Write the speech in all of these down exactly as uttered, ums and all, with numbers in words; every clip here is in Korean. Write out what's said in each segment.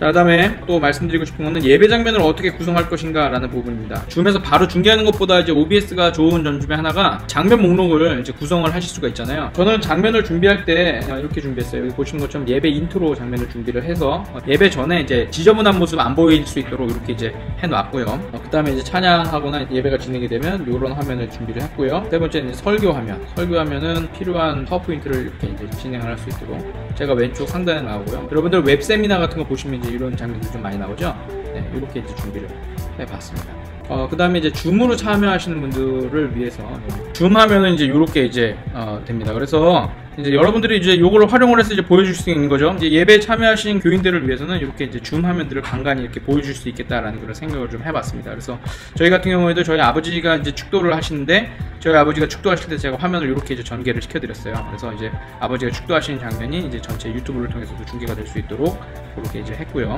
자, 그 다음에 또 말씀드리고 싶은 거는 예배 장면을 어떻게 구성할 것인가 라는 부분입니다. 줌에서 바로 중계하는 것보다 이제 오비에스가 좋은 점 중에 하나가 장면 목록을 이제 구성을 하실 수가 있잖아요. 저는 장면을 준비할 때 이렇게 준비했어요. 여기 보시는 것처럼 예배 인트로 장면을 준비를 해서 예배 전에 이제 지저분한 모습 안 보일 수 있도록 이렇게 이제 해놨고요. 그 다음에 이제 찬양하거나 예배가 진행이 되면 이런 화면을 준비를 했고요. 세 번째는 이제 설교 화면. 설교 화면은 필요한 파워포인트를 이렇게 이제 진행을 할 수 있도록 제가 왼쪽 상단에 나오고요. 여러분들 웹 세미나 같은 거 보시면 이제 이런 장면들이 좀 많이 나오죠. 네, 이렇게 이제 준비를 해봤습니다. 어, 그 다음에 이제 줌으로 참여하시는 분들을 위해서 줌 하면은 이제 이렇게 이제 어, 됩니다. 그래서 이제 여러분들이 이제 요걸 활용을 해서 이제 보여줄 수 있는 거죠. 이제 예배 참여하신 교인들을 위해서는 이렇게 이제 줌 화면들을 간간히 이렇게 보여줄 수 있겠다라는 그런 생각을 좀 해봤습니다. 그래서 저희 같은 경우에도 저희 아버지가 이제 축도를 하시는데 저희 아버지가 축도하실 때 제가 화면을 이렇게 이제 전개를 시켜드렸어요. 그래서 이제 아버지가 축도하시는 장면이 이제 전체 유튜브를 통해서도 중계가 될 수 있도록 그렇게 이제 했고요.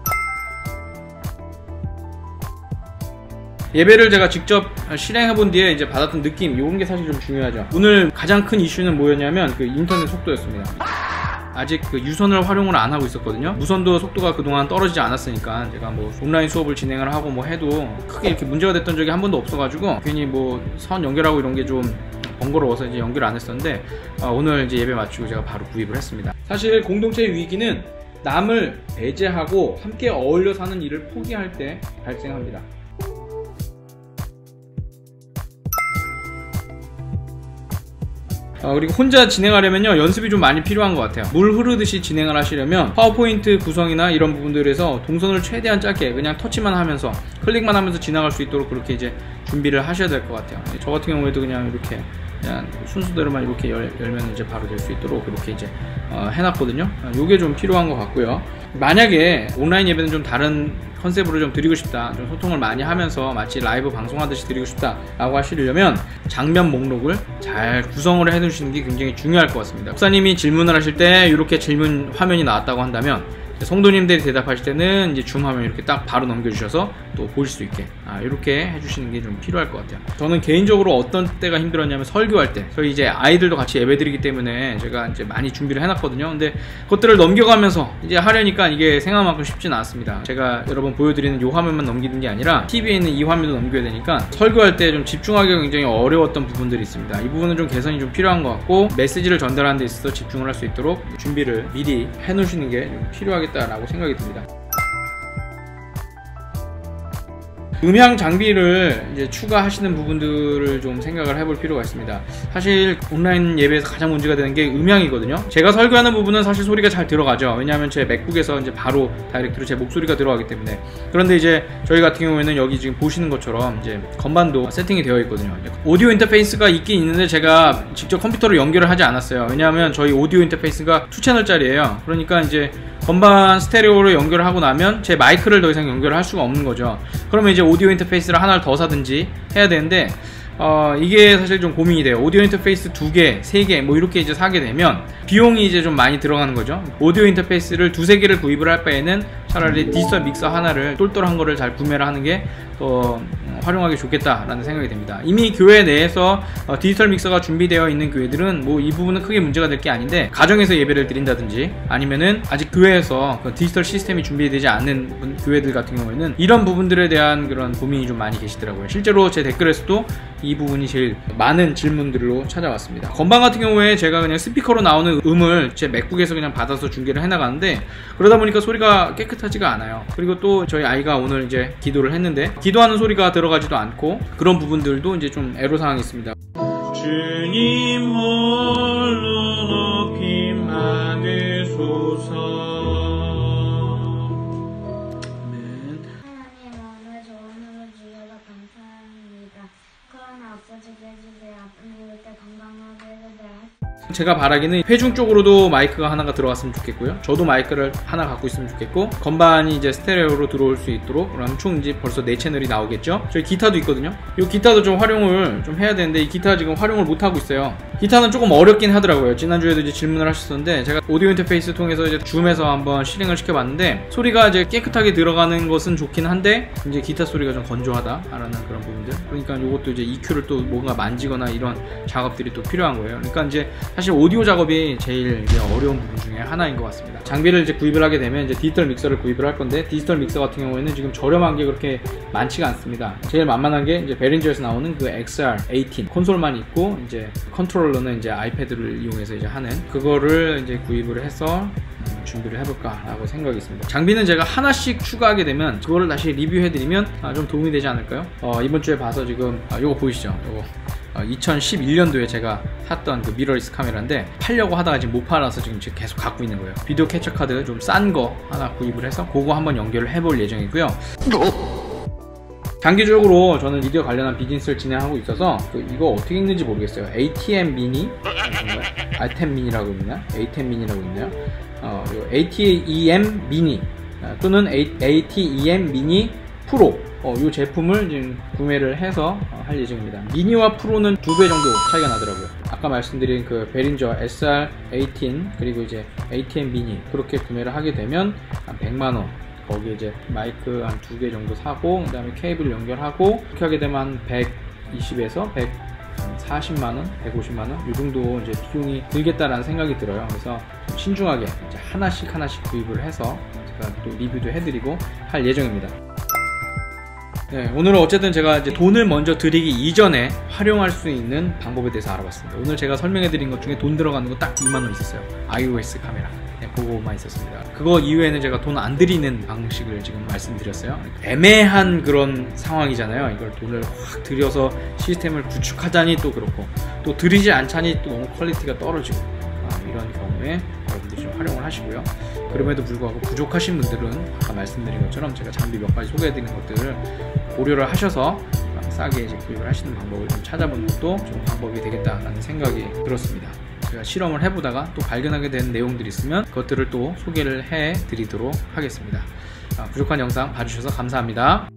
예배를 제가 직접 실행해본 뒤에 이제 받았던 느낌, 이런 게 사실 좀 중요하죠. 오늘 가장 큰 이슈는 뭐였냐면 그 인터넷 속도였습니다. 아직 그 유선을 활용을 안 하고 있었거든요. 무선도 속도가 그동안 떨어지지 않았으니까 제가 뭐 온라인 수업을 진행을 하고 뭐 해도 크게 이렇게 문제가 됐던 적이 한 번도 없어가지고 괜히 뭐 선 연결하고 이런 게 좀 번거로워서 이제 연결을 안 했었는데 어, 오늘 이제 예배 마치고 제가 바로 구입을 했습니다. 사실 공동체의 위기는 남을 배제하고 함께 어울려 사는 일을 포기할 때 발생합니다. 어, 그리고 혼자 진행하려면요 연습이 좀 많이 필요한 것 같아요. 물 흐르듯이 진행을 하시려면 파워포인트 구성이나 이런 부분들에서 동선을 최대한 짧게 그냥 터치만 하면서 클릭만 하면서 지나갈 수 있도록 그렇게 이제 준비를 하셔야 될 것 같아요. 저 같은 경우에도 그냥 이렇게 그냥 순서대로만 이렇게 열, 열면 이제 바로 될 수 있도록 그렇게 이제 어, 해놨거든요. 요게 좀 필요한 것 같고요. 만약에 온라인 예배는 좀 다른 컨셉으로 좀 드리고 싶다, 좀 소통을 많이 하면서 마치 라이브 방송하듯이 드리고 싶다 라고 하시려면 장면 목록을 잘 구성을 해 두시는 게 굉장히 중요할 것 같습니다. 목사님이 질문을 하실 때 이렇게 질문 화면이 나왔다고 한다면 성도님들이 대답하실 때는 이제 줌 화면 이렇게 딱 바로 넘겨주셔서 또 보실 수 있게 아, 이렇게 해주시는 게 좀 필요할 것 같아요. 저는 개인적으로 어떤 때가 힘들었냐면 설교할 때 저희 이제 아이들도 같이 예배드리기 때문에 제가 이제 많이 준비를 해놨거든요. 근데 그것들을 넘겨가면서 이제 하려니까 이게 생각만큼 쉽진 않습니다. 제가 여러분 보여드리는 이 화면만 넘기는 게 아니라 티비에 있는 이 화면도 넘겨야 되니까 설교할 때 좀 집중하기가 굉장히 어려웠던 부분들이 있습니다. 이 부분은 좀 개선이 좀 필요한 것 같고 메시지를 전달하는 데 있어서 집중을 할 수 있도록 준비를 미리 해 놓으시는 게 좀 필요하겠다라고 생각이 듭니다. 음향 장비를 이제 추가하시는 부분들을 좀 생각을 해볼 필요가 있습니다. 사실 온라인 예배에서 가장 문제가 되는 게 음향이거든요. 제가 설교하는 부분은 사실 소리가 잘 들어가죠. 왜냐하면 제 맥북에서 이제 바로 다이렉트로 제 목소리가 들어가기 때문에. 그런데 이제 저희 같은 경우에는 여기 지금 보시는 것처럼 이제 건반도 세팅이 되어 있거든요. 오디오 인터페이스가 있긴 있는데 제가 직접 컴퓨터로 연결을 하지 않았어요. 왜냐하면 저희 오디오 인터페이스가 이 채널짜리예요. 그러니까 이제 건반 스테레오로 연결을 하고 나면 제 마이크를 더 이상 연결을 할 수가 없는 거죠. 그러면 이제 오디오 인터페이스를 하나를 더 사든지 해야 되는데 어, 이게 사실 좀 고민이 돼요. 오디오 인터페이스 두 개, 세 개 뭐 이렇게 이제 사게 되면 비용이 이제 좀 많이 들어가는 거죠. 오디오 인터페이스를 두세 개를 구입을 할 바에는 차라리 디지털 믹서 하나를 똘똘한 거를 잘 구매를 하는 게 더 활용하기 좋겠다라는 생각이 듭니다. 이미 교회 내에서 어, 디지털 믹서가 준비되어 있는 교회들은 뭐 이 부분은 크게 문제가 될 게 아닌데 가정에서 예배를 드린다든지 아니면은 아직 교회에서 그 디지털 시스템이 준비되지 않는 교회들 같은 경우에는 이런 부분들에 대한 그런 고민이 좀 많이 계시더라고요. 실제로 제 댓글에서도 이 부분이 제일 많은 질문들로 찾아왔습니다. 건반 같은 경우에 제가 그냥 스피커로 나오는 음을 제 맥북에서 그냥 받아서 중계를 해나가는데 그러다 보니까 소리가 깨끗하지가 않아요. 그리고 또 저희 아이가 오늘 이제 기도를 했는데 기도하는 소리가 들어가지도 않고 그런 부분들도 이제 좀 애로사항이 있습니다. 주님 홀로 높이 받으소서. 아멘. 하나님 오늘 좋은 하루 주셔서 감사합니다. 코로나 없어지게 해주세요. 아픈 이럴 때 건강하게 해주세요. 제가 바라기는 회중 쪽으로도 마이크가 하나가 들어갔으면 좋겠고요. 저도 마이크를 하나 갖고 있으면 좋겠고 건반이 이제 스테레오로 들어올 수 있도록 그럼 총 이제 벌써 네 채널이 나오겠죠. 저희 기타도 있거든요. 이 기타도 좀 활용을 좀 해야 되는데 이 기타 지금 활용을 못 하고 있어요. 기타는 조금 어렵긴 하더라고요. 지난주에도 이제 질문을 하셨었는데 제가 오디오 인터페이스 통해서 이제 줌에서 한번 실행을 시켜봤는데 소리가 이제 깨끗하게 들어가는 것은 좋긴 한데 이제 기타 소리가 좀 건조하다라는 그런 부분들. 그러니까 이것도 이제 이큐를 또 뭔가 만지거나 이런 작업들이 또 필요한 거예요. 그러니까 이제 사실 사실 오디오 작업이 제일 이제 어려운 부분 중에 하나인 것 같습니다. 장비를 이제 구입을 하게 되면 이제 디지털 믹서를 구입을 할 건데, 디지털 믹서 같은 경우에는 지금 저렴한 게 그렇게 많지가 않습니다. 제일 만만한 게 이제 베린저에서 나오는 그 엑스알 에이틴 콘솔만 있고, 이제 컨트롤러는 이제 아이패드를 이용해서 이제 하는 그거를 이제 구입을 해서 준비를 해볼까 라고 생각이 있습니다. 장비는 제가 하나씩 추가하게 되면 그거를 다시 리뷰해드리면 아, 좀 도움이 되지 않을까요? 어, 이번 주에 봐서 지금 아, 요거 보이시죠? 요거 어, 이천십일 년도에 제가 샀던 그 미러리스 카메라인데, 팔려고 하다가 지금 못 팔아서 지금 계속 갖고 있는 거예요. 비디오 캡처 카드 좀 싼 거 하나 구입을 해서 그거 한번 연결을 해볼 예정이고요. 장기적으로 저는 미디어 관련한 비즈니스를 진행하고 있어서 그 이거 어떻게 읽는지 모르겠어요. 에이티엠 미니? 알템 미니라고 있나? 에이템 미니라고 있나요? 어, 에이티이엠 미니 또는 에이티이엠 미니 프로, 어, 이 제품을 지금 구매를 해서 어, 할 예정입니다. 미니와 프로는 두 배 정도 차이가 나더라고요. 아까 말씀드린 그 베린저 에스알 에이틴 그리고 이제 에이티엠 미니 그렇게 구매를 하게 되면 한 백만 원, 거기에 이제 마이크 한 두 개 정도 사고, 그 다음에 케이블 연결하고, 그렇게 하게 되면 한 백이십에서 백사십만 원, 백오십만 원 이 정도 이제 비용이 들겠다라는 생각이 들어요. 그래서 신중하게 이제 하나씩 하나씩 구입을 해서 제가 또 리뷰도 해드리고 할 예정입니다. 네, 오늘은 어쨌든 제가 이제 돈을 먼저 드리기 이전에 활용할 수 있는 방법에 대해서 알아봤습니다. 오늘 제가 설명해드린 것 중에 돈 들어가는 거 딱 이만 원 있었어요. 아이오에스 카메라. 네, 그거만 있었습니다. 그거 이후에는 제가 돈 안 들이는 방식을 지금 말씀드렸어요. 애매한 그런 상황이잖아요. 이걸 돈을 확 들여서 시스템을 구축하자니 또 그렇고, 또 들이지 않자니 또 너무 퀄리티가 떨어지고, 아, 이런 경우에 여러분들이 좀 활용을 하시고요. 그럼에도 불구하고 부족하신 분들은 아까 말씀드린 것처럼 제가 장비 몇 가지 소개해드리는 것들을 고려를 하셔서 싸게 이제 구입을 하시는 방법을 좀 찾아보는 것도 좀 방법이 되겠다라는 생각이 들었습니다. 제가 실험을 해보다가 또 발견하게 된 내용들이 있으면 그것들을 또 소개를 해 드리도록 하겠습니다. 아, 부족한 영상 봐주셔서 감사합니다.